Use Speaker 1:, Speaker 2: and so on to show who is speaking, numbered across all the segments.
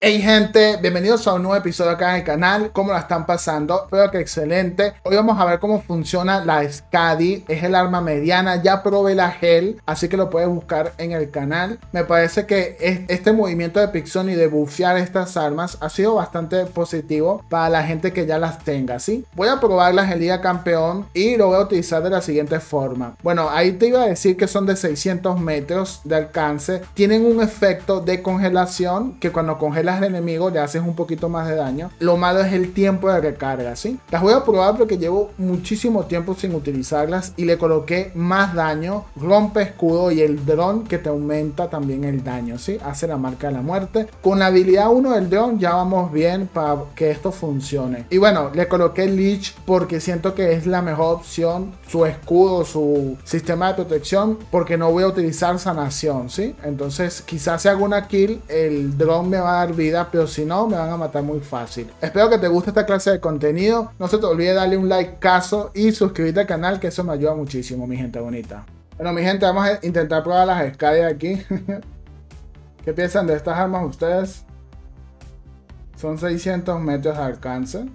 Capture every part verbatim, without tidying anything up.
Speaker 1: Hey gente, bienvenidos a un nuevo episodio acá en el canal. ¿Cómo la están pasando? Espero que excelente. Hoy vamos a ver cómo funciona la Skadi. Es el arma mediana, ya probé la gel, así que lo puedes buscar en el canal. Me parece que este movimiento de Pixoni de bufear estas armas ha sido bastante positivo para la gente que ya las tenga, ¿sí? Voy a probarlas en Liga Campeón y lo voy a utilizar de la siguiente forma. Bueno, ahí te iba a decir que son de seiscientos metros de alcance. Tienen un efecto de congelación que cuando congelas al enemigo le haces un poquito más de daño. Lo malo es el tiempo de recarga, ¿sí? Las voy a probar porque llevo muchísimo tiempo sin utilizarlas y le coloqué más daño, rompe escudo y el dron que te aumenta también el daño, ¿sí? Hace la marca de la muerte. Con la habilidad uno del dron ya vamos bien para que esto funcione. Y bueno, le coloqué Leech porque siento que es la mejor opción, su escudo, su sistema de protección, porque no voy a utilizar sanación, ¿sí? Entonces quizás si hago una kill, el dron me va a dar vida, pero si no, me van a matar muy fácil. Espero que te guste esta clase de contenido. No se te olvide darle un like caso y suscribirte al canal, que eso me ayuda muchísimo, mi gente bonita. Bueno, mi gente, vamos a intentar probar las Skadi aquí. ¿Qué piensan de estas armas ustedes? Son seiscientos metros de alcance.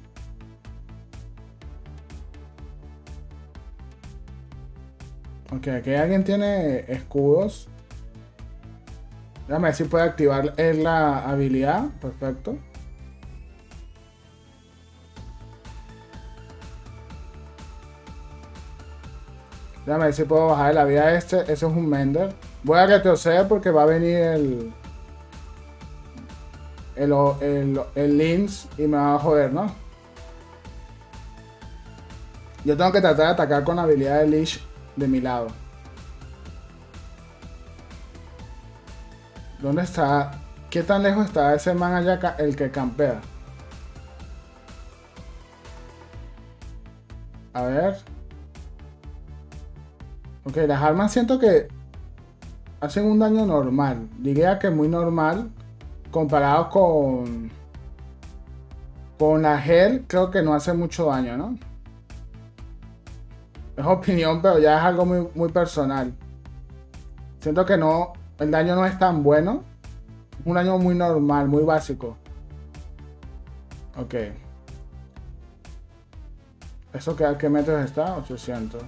Speaker 1: Ok, aquí alguien tiene escudos. Déjame ver si puede activar la habilidad. Perfecto. Déjame ver si puedo bajar la vida a este. Ese es un Mender. Voy a retroceder porque va a venir el... El, el, el Lins y me va a joder, ¿no? Yo tengo que tratar de atacar con la habilidad de Leash de mi lado. ¿Dónde está? ¿Qué tan lejos está ese man allá, el que campea? A ver. Ok, las armas siento que hacen un daño normal. Diría que muy normal. Comparado con... Con la gel, creo que no hace mucho daño, ¿no? Es opinión, pero ya es algo muy, muy personal. Siento que no... El daño no es tan bueno. Es un daño muy normal, muy básico. Ok. ¿Eso que a qué metros está? ochocientos.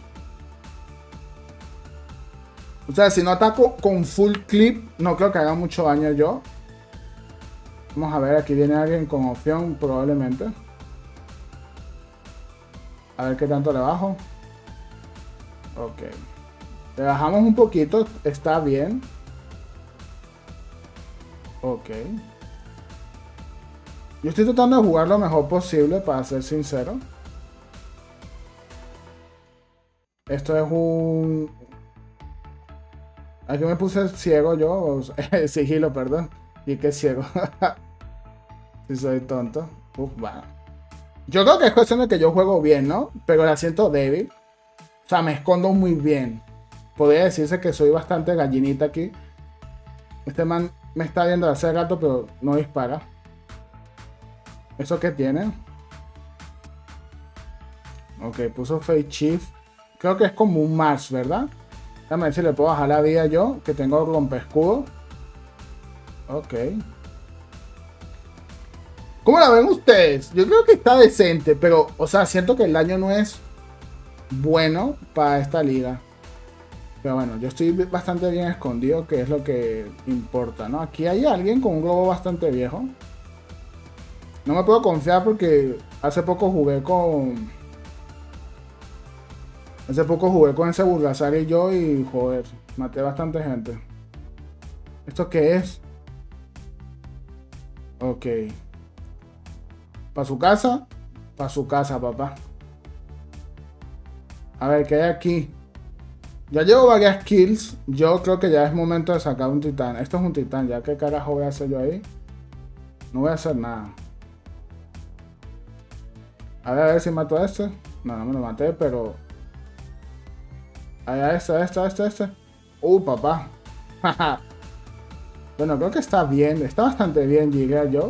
Speaker 1: O sea, si no ataco con full clip, no creo que haga mucho daño yo. Vamos a ver, aquí viene alguien con opción, probablemente. A ver qué tanto le bajo. Ok. Le bajamos un poquito, está bien. Ok. Yo estoy tratando de jugar lo mejor posible, para ser sincero. Esto es un... Aquí me puse ciego yo. Sigilo, perdón. Y que ciego. Si soy tonto. Uf, va. Yo creo que es cuestión de que yo juego bien, ¿no? Pero la siento débil. O sea, me escondo muy bien. Podría decirse que soy bastante gallinita aquí. Este man me está viendo de hace rato, pero no dispara. ¿Eso qué tiene? Ok, puso Fate Chief. Creo que es como un Mars, ¿verdad? Déjame ver si le puedo bajar la vida yo, que tengo rompescudo. Ok. ¿Cómo la ven ustedes? Yo creo que está decente, pero, o sea, siento que el daño no es bueno para esta liga. Pero bueno, yo estoy bastante bien escondido, que es lo que importa, ¿no? Aquí hay alguien con un globo bastante viejo. No me puedo confiar porque hace poco jugué con... Hace poco jugué con ese Bulgasar y yo y, joder, maté bastante gente. ¿Esto qué es? Ok. ¿Para su casa? Para su casa, papá. A ver, ¿qué hay aquí? Ya llevo varias kills. Yo creo que ya es momento de sacar un titán. Esto es un titán, ya. ¿Qué carajo voy a hacer yo ahí? No voy a hacer nada. A ver, a ver si mato a este. No, no me lo maté, pero... Ahí, a este, a este, a este, a este. Uh, papá. Bueno, creo que está bien. Está bastante bien, llegué yo.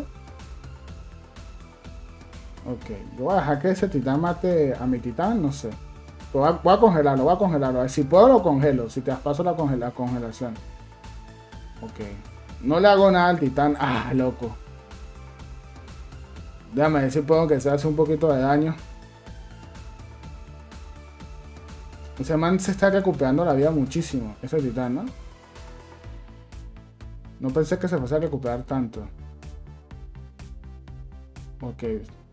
Speaker 1: Ok, yo voy a dejar que ese titán mate a mi titán, no sé. Voy a, voy a congelarlo, voy a congelarlo. A ver, si puedo lo congelo, si te paso la, congela, la congelación. Ok. No le hago nada al titán. Ah, loco. Déjame ver si puedo que se hace un poquito de daño. Ese man se está recuperando la vida muchísimo. Ese titán, ¿no? No pensé que se fuese a recuperar tanto. Ok.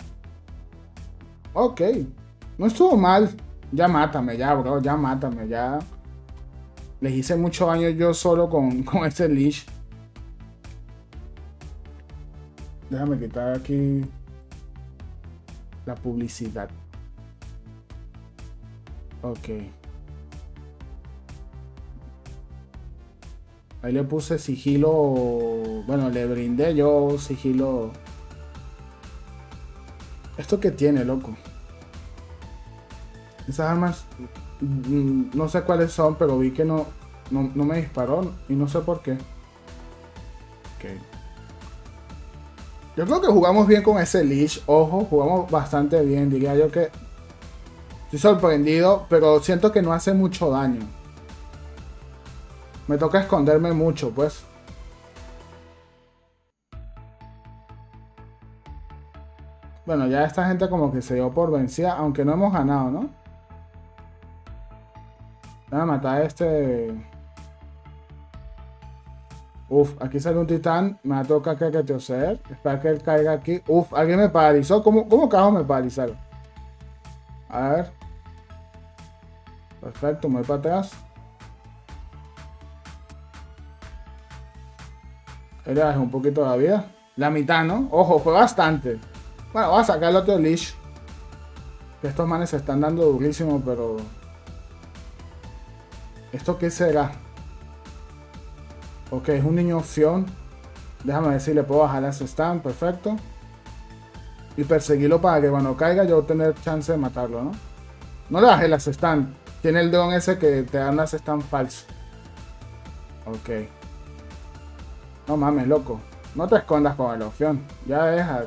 Speaker 1: Ok. No estuvo mal. Ya mátame, ya, bro. Ya mátame, ya. Les hice mucho daño yo solo con, con ese leash. Déjame quitar aquí la publicidad. Ok. Ahí le puse sigilo. Bueno, le brindé yo sigilo. ¿Esto qué tiene, loco? Esas armas, no sé cuáles son, pero vi que no, no, no me disparó y no sé por qué. Ok. Yo creo que jugamos bien con ese leash. Ojo, jugamos bastante bien. Diría yo que estoy sorprendido, pero siento que no hace mucho daño. Me toca esconderme mucho, pues. Bueno, ya esta gente como que se dio por vencida, aunque no hemos ganado, ¿no? Voy a matar a este. Uf, aquí sale un titán. Me va a tocar que retroceder. Espera que él caiga aquí. Uf, alguien me paralizó. ¿Cómo, cómo carajo me paralizaron? A ver. Perfecto, me voy para atrás. Ahí le bajé un poquito de la vida. La mitad, ¿no? Ojo, fue bastante. Bueno, voy a sacar el otro leash. Que estos manes se están dando durísimo, pero... ¿Esto qué será? Ok, es un niño opción. Déjame ver si le puedo bajar las stand. Perfecto. Y perseguirlo para que cuando caiga yo tener chance de matarlo, ¿no? No le bajé las stand. Tiene el don ese que te dan las stand falsas. Ok. No mames, loco. No te escondas con el opción. Ya deja.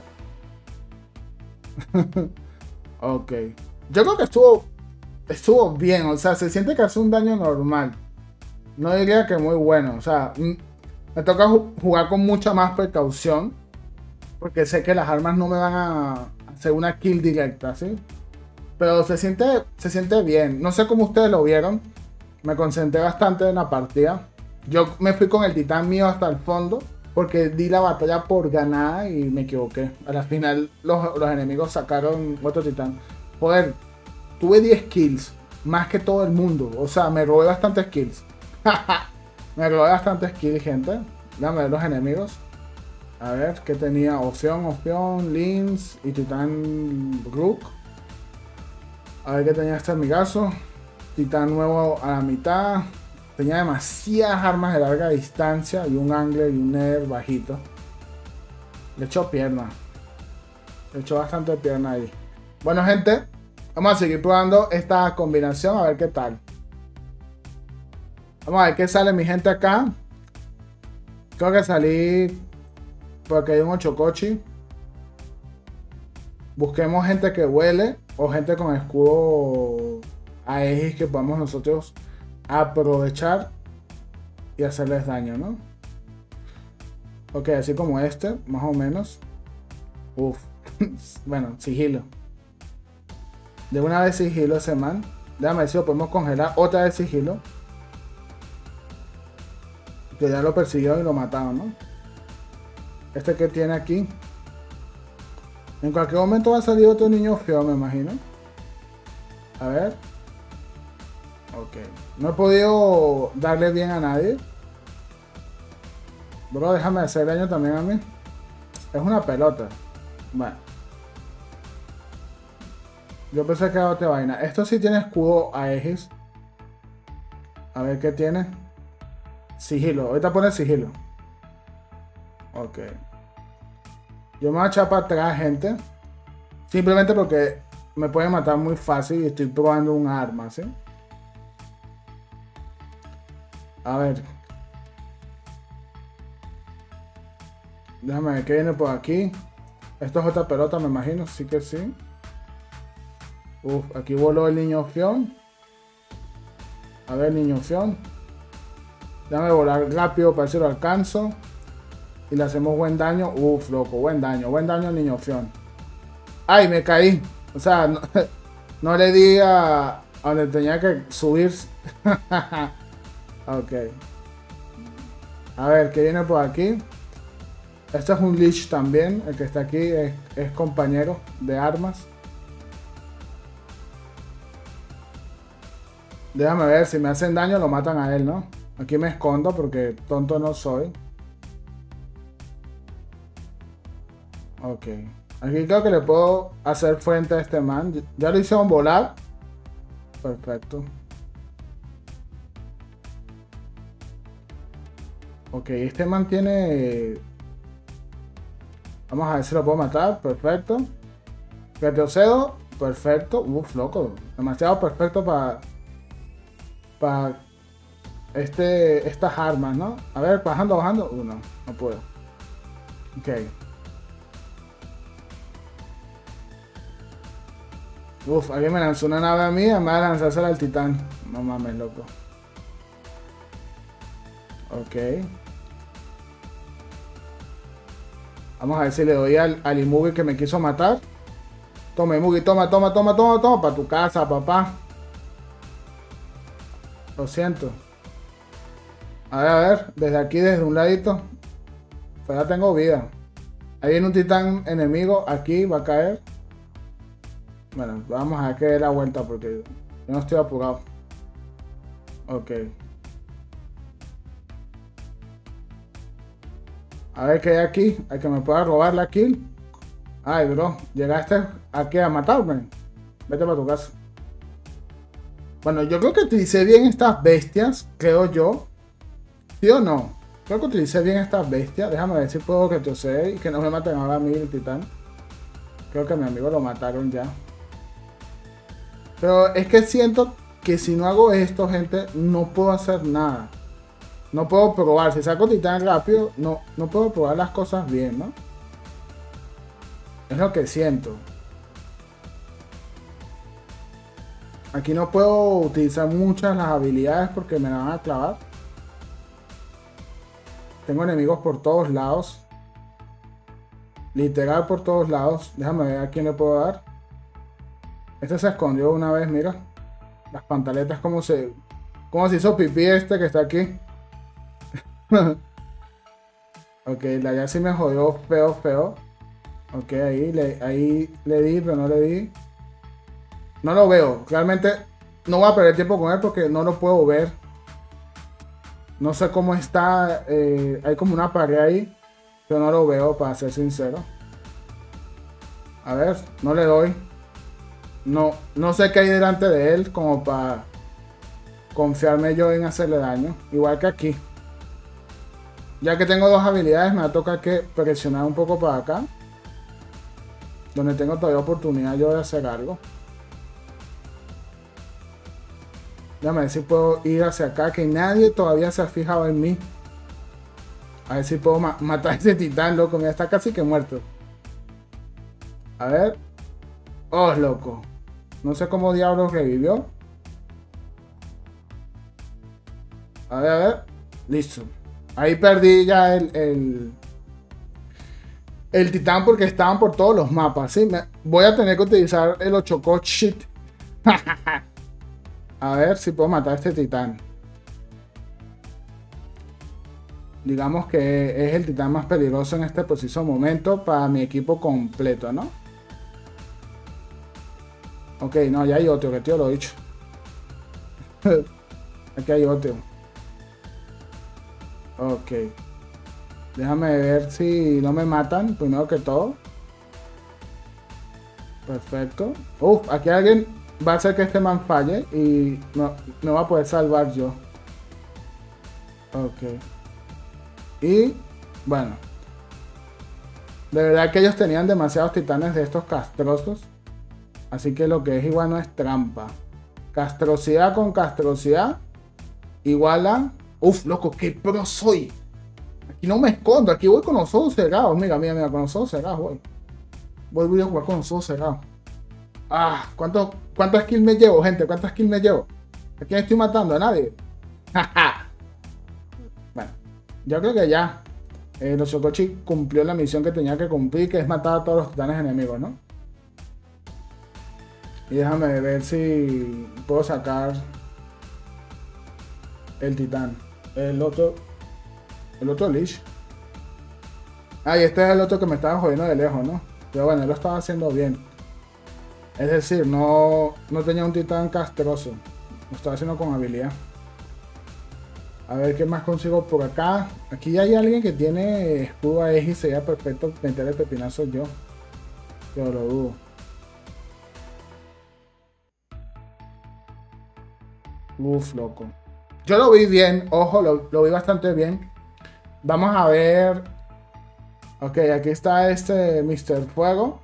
Speaker 1: Ok. Yo creo que estuvo... Estuvo bien. O sea, se siente que hace un daño normal. No diría que muy bueno. O sea, me toca jugar con mucha más precaución. Porque sé que las armas no me van a hacer una kill directa, ¿sí? Pero se siente, se siente bien. No sé cómo ustedes lo vieron. Me concentré bastante en la partida. Yo me fui con el titán mío hasta el fondo. Porque di la batalla por ganada y me equivoqué. A la final los, los enemigos sacaron otro titán. Joder, tuve diez kills. Más que todo el mundo. O sea, me robé bastantes kills. Me robé bastantes kills, gente. Déjame ver los enemigos. A ver, ¿qué tenía? Opción, opción, Lins y Titán Rook. A ver qué tenía este amigazo. Titán nuevo a la mitad. Tenía demasiadas armas de larga distancia y un angler y un nether bajito. Le echó pierna. Le echó bastante pierna ahí. Bueno, gente, vamos a seguir probando esta combinación a ver qué tal. Vamos a ver qué sale mi gente acá. Creo que salí porque hay un ochocochi. Busquemos gente que huele o gente con escudo Aegis que podamos nosotros aprovechar y hacerles daño, ¿no? Ok, así como este, más o menos. Uf. Bueno, sigilo. De una vez sigilo ese man. Déjame ver si lo podemos congelar. Otra vez sigilo. Que ya lo persiguió y lo mataron, ¿no? Este que tiene aquí. En cualquier momento va a salir otro niño feo, me imagino. A ver. Ok. No he podido darle bien a nadie. Bro, déjame hacer daño también a mí. Es una pelota. Bueno. Yo pensé que era otra vaina. Esto sí tiene escudo Aegis. A ver qué tiene. Sigilo. Ahorita pone sigilo. Ok. Yo me voy a echar para atrás, gente. Simplemente porque me pueden matar muy fácil y estoy probando un arma, ¿sí? A ver. Déjame ver qué viene por aquí. Esto es otra pelota, me imagino. Sí que sí. Uf, aquí voló el niño fión. A ver, niño fión. Déjame volar rápido para ver si lo alcanzo. Y le hacemos buen daño. Uf, loco, buen daño. Buen daño al niño fión. Ay, me caí. O sea, no, no le di a, a donde tenía que subir. Ok. A ver, ¿qué viene por aquí? Este es un Lich también. El que está aquí es, es compañero de armas. Déjame ver, si me hacen daño lo matan a él, ¿no? Aquí me escondo porque tonto no soy. Ok. Aquí creo que le puedo hacer frente a este man. Ya lo hicieron volar. Perfecto. Ok, este man tiene... Vamos a ver si lo puedo matar. Perfecto. Retrocedo. Perfecto. Uf, loco. Demasiado perfecto para... Para... Este... Estas armas, ¿no? A ver, bajando, bajando. Uh, no, no puedo. Ok. Uf, alguien me lanzó una nave a mí, me va a lanzársela al titán. No mames, loco. Ok. Vamos a ver si le doy al, al Imugi que me quiso matar. Toma, Imugi, toma, toma, toma, toma, toma. Para tu casa, papá. Lo siento. A ver, a ver. Desde aquí, desde un ladito. Pero ya tengo vida. Ahí viene un titán enemigo. Aquí va a caer. Bueno, vamos a ver que dé la vuelta porque yo no estoy apurado. Ok. A ver qué hay aquí. Hay que me pueda robar la kill. Ay, bro. Llegaste aquí a matarme. Vete para tu casa. Bueno, yo creo que utilicé bien estas bestias. Creo yo. ¿Sí o no? Creo que utilicé bien estas bestias. Déjame ver si puedo retroceder y que no me maten ahora a mí el titán. Creo que a mi amigo lo mataron ya. Pero es que siento que si no hago esto, gente, no puedo hacer nada. No puedo probar. Si saco titán rápido, no, no puedo probar las cosas bien, ¿no? Es lo que siento. Aquí no puedo utilizar muchas las habilidades porque me la van a clavar. Tengo enemigos por todos lados. Literal por todos lados. Déjame ver a quién le puedo dar. Este se escondió una vez, mira. Las pantaletas como se... Como se hizo pipí este que está aquí. Ok, la ya sí me jodió feo, feo. Ok, ahí le, ahí le di, pero no le di. No lo veo. Realmente no voy a perder tiempo con él porque no lo puedo ver. No sé cómo está. Eh, hay como una pared ahí. Pero no lo veo, para ser sincero. A ver, no le doy. No, no sé qué hay delante de él como para confiarme yo en hacerle daño. Igual que aquí. Ya que tengo dos habilidades, me va a tocar que presionar un poco para acá. Donde tengo todavía oportunidad yo de hacer algo. Déjame ver si puedo ir hacia acá, que nadie todavía se ha fijado en mí. A ver si puedo ma matar a ese titán, loco. Mira, está casi que muerto. A ver. Oh, loco. No sé cómo diablos revivió. A ver, a ver. Listo. Ahí perdí ya el, el, el titán porque estaban por todos los mapas. ¿Sí? Me, voy a tener que utilizar el ocho K shit. A ver si puedo matar a este titán. Digamos que es el titán más peligroso en este preciso momento para mi equipo completo, ¿no? Ok, no, ya hay otro, que tío lo he dicho. Aquí hay otro. Ok. Déjame ver si no me matan, primero que todo. Perfecto. Uf, aquí alguien va a hacer que este man falle y no, no va a poder salvar yo. Ok. Y, bueno. De verdad que ellos tenían demasiados titanes de estos castrosos. Así que lo que es igual no es trampa. Castrosidad con castrosidad igual a... Uf, loco, qué pro soy. Aquí no me escondo, aquí voy con los ojos cerrados. Mira, mira, mira, con los ojos cerrados voy. Voy, voy a jugar con los ojos cerrados. Ah, ¿cuántos, ¿cuántas kills me llevo, gente? ¿Cuántas kills me llevo? ¿A quién estoy matando? ¿A nadie? Bueno, yo creo que ya. Eh, los Shokochi cumplió la misión que tenía que cumplir, que es matar a todos los titanes enemigos, ¿no? Y déjame ver si puedo sacar el titán. El otro. El otro Lich. Ah, y este es el otro que me estaba jodiendo de lejos, ¿no? Pero bueno, él lo estaba haciendo bien. Es decir, no, no tenía un titán castroso. Lo estaba haciendo con habilidad. A ver qué más consigo por acá. Aquí hay alguien que tiene escudo a X y sería perfecto meter el pepinazo yo. Pero lo dudo. Uf, loco. Yo lo vi bien, ojo, lo, lo vi bastante bien. Vamos a ver. Ok, aquí está este míster Fuego.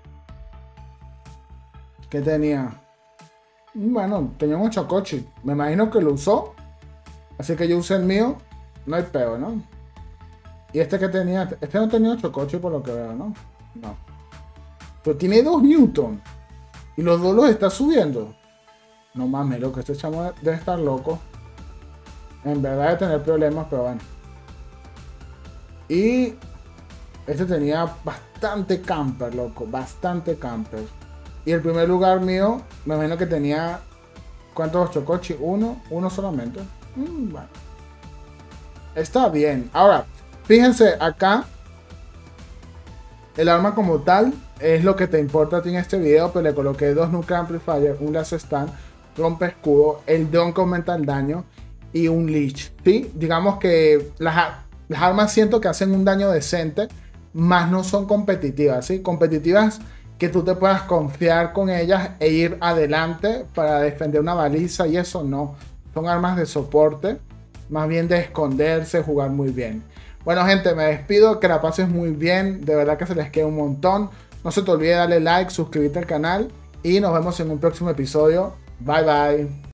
Speaker 1: ¿Qué tenía? Bueno, tenía un Chocochi. Me imagino que lo usó. Así que yo usé el mío. No hay peo, ¿no? Y este que tenía. Este no tenía Chocochi por lo que veo, ¿no? No. Pero tiene dos Newton. Y los dos los está subiendo. No mames, loco. Este chamo debe estar loco. En verdad debe tener problemas, pero bueno. Y este tenía bastante camper, loco. Bastante camper. Y el primer lugar mío, me imagino que tenía. ¿Cuántos Chocochi? Uno. Uno solamente. Mm, bueno. Está bien. Ahora, fíjense acá. El arma como tal es lo que te importa a ti en este video. Pero le coloqué dos Nuclear Amplifier, un Lazo Stand, rompe escudo, el Don que aumenta el daño y un Leech. ¿Sí? Digamos que las, las armas siento que hacen un daño decente, más no son competitivas. ¿Sí? Competitivas que tú te puedas confiar con ellas e ir adelante para defender una baliza y eso no. Son armas de soporte, más bien de esconderse, jugar muy bien. Bueno gente, me despido, que la pases muy bien, de verdad que se les queda un montón. No se te olvide darle like, suscribirte al canal y nos vemos en un próximo episodio. Bye bye.